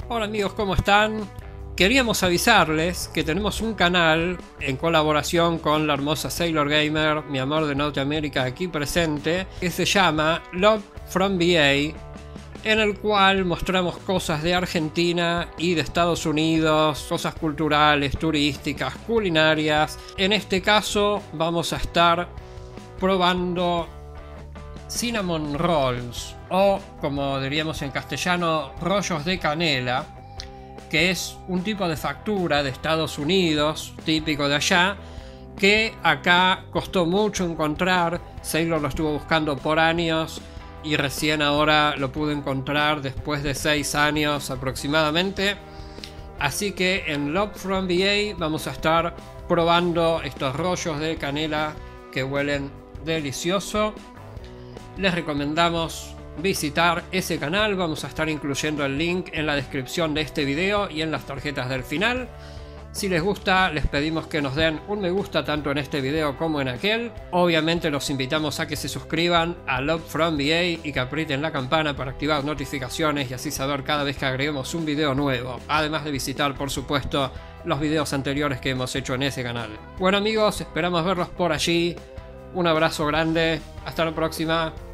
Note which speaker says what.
Speaker 1: Hola amigos, ¿cómo están? Queríamos avisarles que tenemos un canal en colaboración con la hermosa Sailor Gamer, mi amor de Norteamérica aquí presente, que se llama Love from VA, en el cual mostramos cosas de Argentina y de Estados Unidos, cosas culturales, turísticas, culinarias. En este caso vamos a estar probando cinnamon rolls, o como diríamos en castellano, rollos de canela, que es un tipo de factura de Estados Unidos, típico de allá, que acá costó mucho encontrar. Sailor lo estuvo buscando por años y recién ahora lo pude encontrar después de 6 años aproximadamente. Así que en Love from VA vamos a estar probando estos rollos de canela que huelen delicioso. Les recomendamos visitar ese canal. Vamos a estar incluyendo el link en la descripción de este video y en las tarjetas del final. Si les gusta, les pedimos que nos den un me gusta tanto en este video como en aquel. Obviamente los invitamos a que se suscriban a Love from VA y que aprieten la campana para activar notificaciones y así saber cada vez que agreguemos un video nuevo. Además de visitar, por supuesto, los videos anteriores que hemos hecho en ese canal. Bueno amigos, esperamos verlos por allí. Un abrazo grande. Hasta la próxima.